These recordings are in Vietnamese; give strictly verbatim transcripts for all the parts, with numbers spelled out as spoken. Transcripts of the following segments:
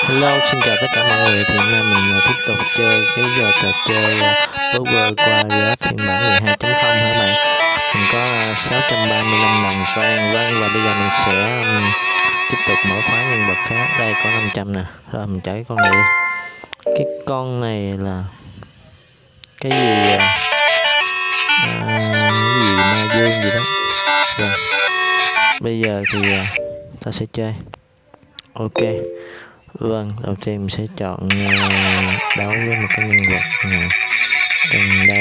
Hello, xin chào tất cả mọi người. Thì hôm nay mình uh, tiếp tục chơi cái uh, trò chơi uh, Power Warrior phiên bản mười hai chấm không hả bạn? Mình có uh, sáu trăm ba mươi lăm đồng vàng. Vâng, và bây giờ mình sẽ um, tiếp tục mở khóa nhân vật khác. Đây có năm trăm nè. Rồi mình chạy con này đi. Cái con này là cái gì uh, uh, cái gì ma dương gì đó. Rồi bây giờ thì uh, ta sẽ chơi. Ok. Vâng, đầu tiên mình sẽ chọn uh, đấu với một cái nhân vật uh, trong đây.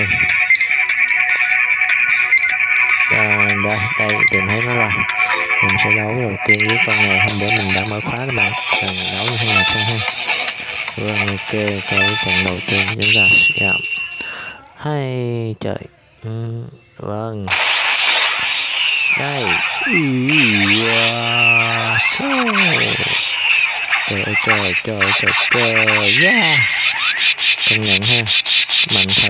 À, đây, đây, tìm thấy nó rồi. Mình sẽ đấu đầu tiên với con này. Hôm bữa mình đã mở khóa các bạn. Rồi mình đấu như thế nào xem ha. Vâng, ok, cái trận đầu tiên chúng ta sẽ hay trời. Ừ, vâng. Đây. Wow. Trời ơi trời trời trời trời yeah. Công nhận ha, mạnh thật.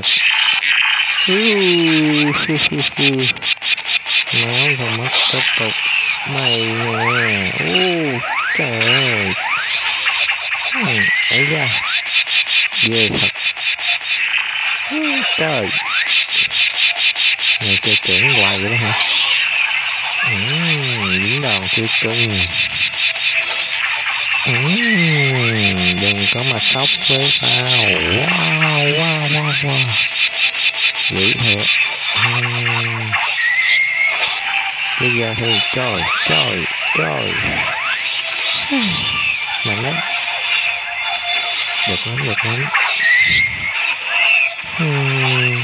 Máu không mất tiếp tục mày nè. uh, trời ơi ấy da, ghê thật. uh, trời người chơi trưởng hoài vậy đó hả. uhm, dính đòn chưa cưng. Uhm, đừng có mà sốc với tao. Wow wow wow wow, dữ thiệt. uhm. Bây giờ thì trời trời trời mạnh đấy, được lắm được lắm. uhm.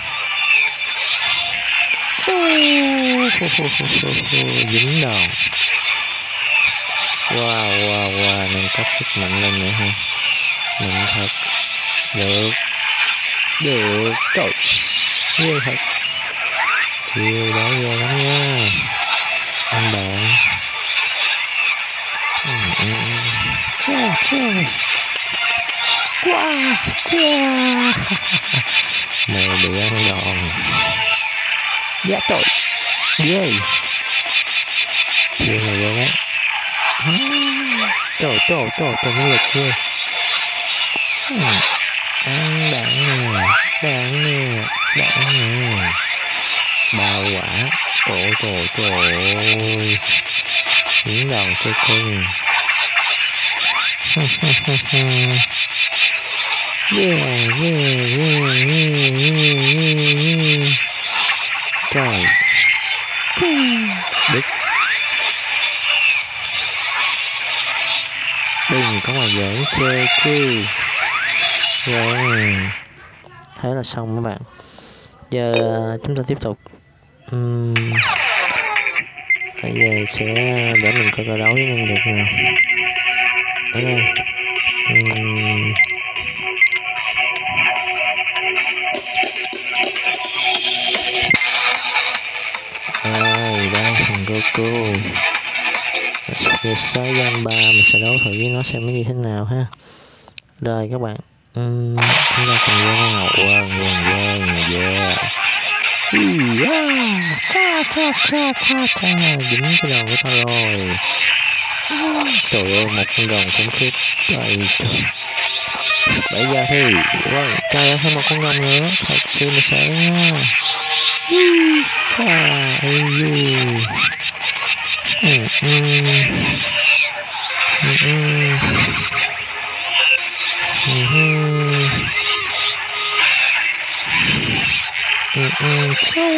Dính đòn. Wow wow wow, nâng cấp sức mạnh lên nữa ha. Mạnh thật. Được được trời, ghê thật. Chiều đó ghê lắm nha anh bạn. Chào chào wow chào mày bị ăn đòn. Dạ trời ghê, chiều này ghê đấy. Trời trời trời trời nó lực ghê. Ăn đạn nè, đạn nè, đạn nè. Bao quả. Trời trời trời ơi, những đòn chơi cưng. Yeah yeah yeah yeah yeah yeah. Trời đứt. Đừng có mà giỡn chơi chứ. Vâng, thế là xong các bạn. Giờ chúng ta tiếp tục. uhm, bây giờ sẽ để mình coi coi đấu với nhân vật nào. Ở đây. uhm. Đây, đây thằng Goku sáu gian ba. Mình sẽ đấu thử với nó xem nó như thế nào ha. Rồi các bạn, uhm, chúng ta cùng với nào. Wow, vâng vâng yeah. Yeah. Cha cha cha cha cha, dính cái đòn của tao rồi. Trời ơi, một con rồng khủng khiếp. Trời trời. Bây giờ thì vâng, trời ơi, thêm một con rồng nữa. Thật sự là sợ nha. Pha ơi du. Ừ ừ. Ừ ừ. Ừ ừ. Ừ ừ.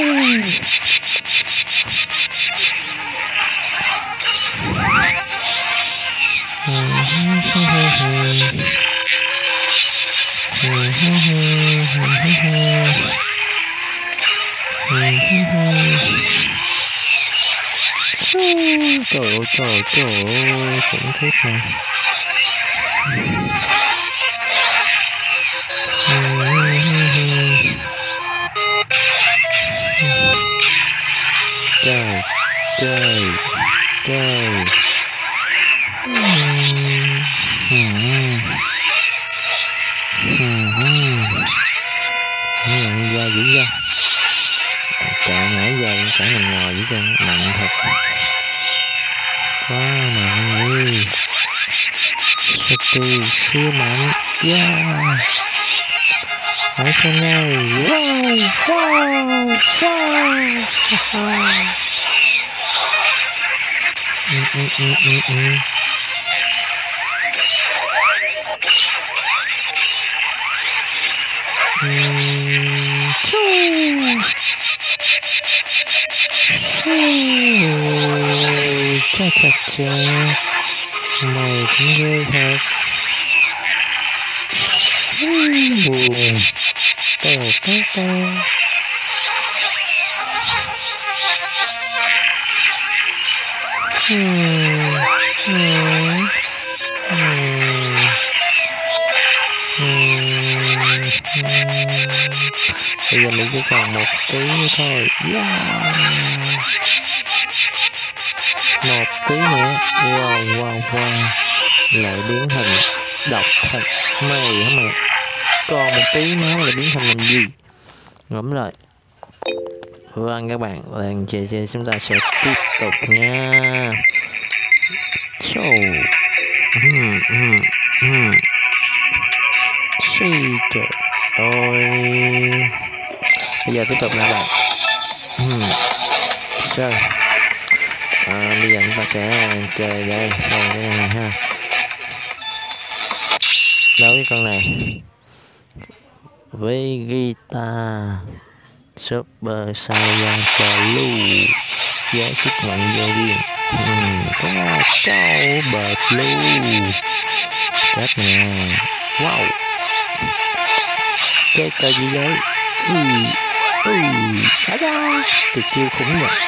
Trời ơi trời trời ơi, khủng khiếp này. Trời trời trời. Nhận ra dữ ra. Trời nãy giờ cả mình ngồi dữ ra, mạnh thật. Quá mà ơi. Suki siêu mạnh. Yeah. Hãy xem này. Wow, wow, wow. ừ, ừ, ừ, ừ, ừ. Uhm, choo. Choo. Cha cha cha. Mày cũng ghê thật. Choo. Tèo tèo tèo. Hmm. Hmm. Hmm. Hmm. Bây giờ mình chỉ còn một tí nữa thôi. Yeah. Một tí nữa. Wow wow wow. Lại biến thành độc thật. Mày hả mày? Còn một tí máu lại biến thành làm gì? Ngẫm lại. Vâng các bạn, lần chơi chơi chúng ta sẽ tiếp tục nha. So, um, um, um. Trời ơi. Bây giờ tiếp tục nha bạn. um. So, à, bây giờ chúng ta sẽ chơi đây, đây cái này ha. Đấu cái con này với guitar Super Saiyan Blue giá sức mạnh vô biên. uhm, cao cao bờ blue chết nè. Wow, cái cây gì đấy? ừ ừ á da, tuyệt chiêu khủng nhỉ.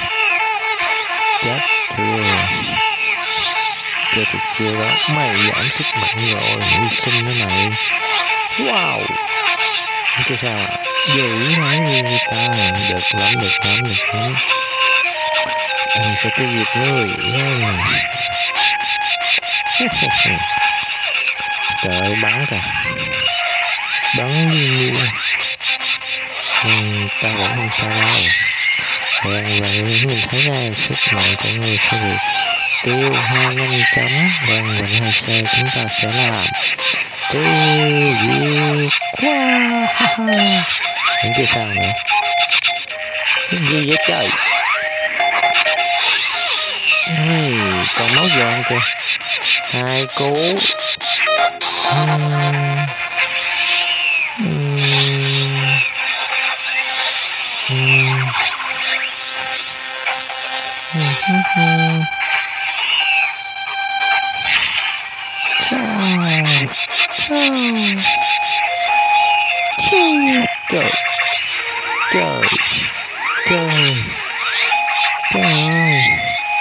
Chết chưa, chơi tuyệt chiêu đó mày giảm sức mạnh rồi, hy sinh nữa mày. Wow, cái sao ạ? Dữ nói người ta. Được lắm, được lắm, được lắm. Anh sẽ tiêu diệt ngươi. Trời ơi, bắn kìa. Bắn như mưa. Nhưng ta vẫn không sao đâu. Vâng, và mình thấy ra sức mạnh của người sẽ bị tiêu hao nhanh chóng. Vâng, và hai xe chúng ta sẽ làm tiêu diệt. Wow. Những kia sao nữa? Cái gì vậy trời? Ây, còn máu vàng kìa. Hai cú. uhm. Uhm. Uhm. Uhm. Chào. Chào. Trời. Trời. Trời. Trời.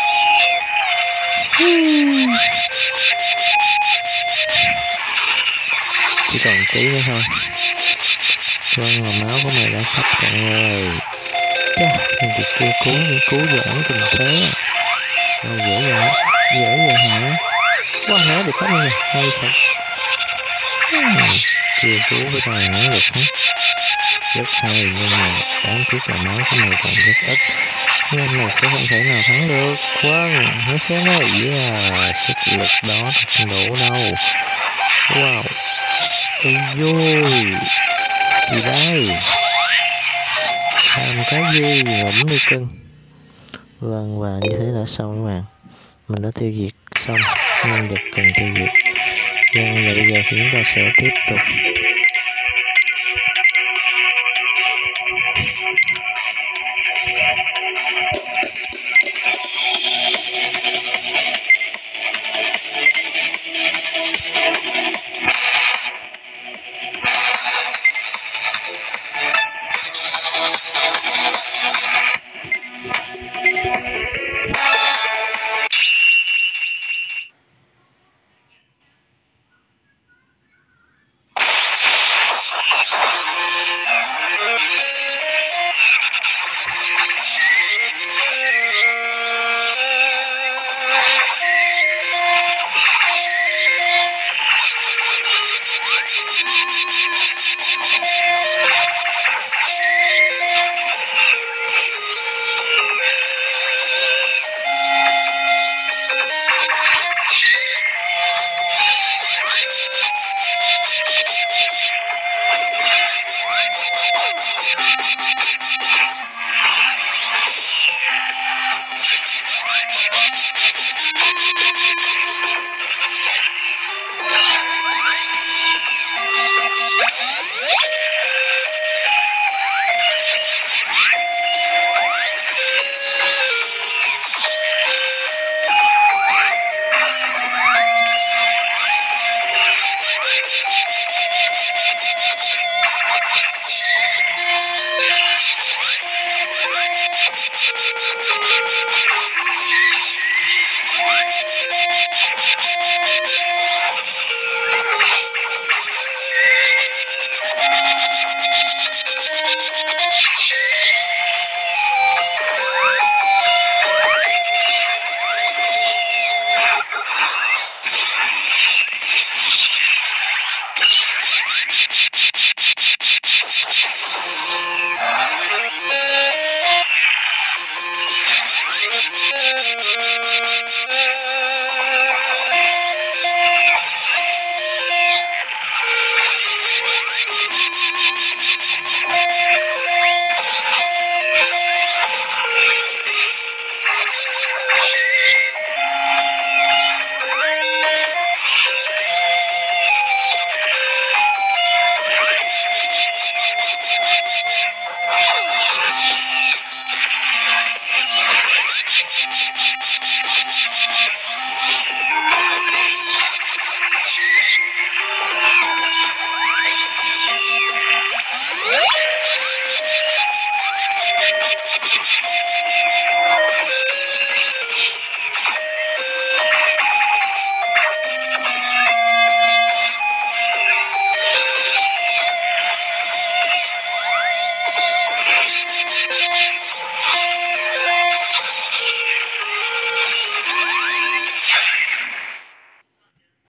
Chỉ còn tí nữa thôi. Vâng, mà máu của mày đã sắp cạn rồi. Chà, mình được kêu cứu, cứu giỡn tình thế. Rồi dễ vậy, dễ vậy hả? Quá nói được hết luôn, hay thật. Hmm, kêu cứu với tao nói được hết. Rất hay, nhưng mà đáng tiếc là máu của mày còn rất ít, nên mày sẽ không thể nào thắng được. Vâng, nó sẽ nói, yeah, sức lực đó thì không đủ đâu. Wow, ôi vui, gì đây? Làm cái gì? Ngẫm đi cưng. Vâng, và như thế đã xong các bạn. Mình đã tiêu diệt xong nhân vật cần tiêu diệt. Vâng, và bây giờ thì chúng ta sẽ tiếp tục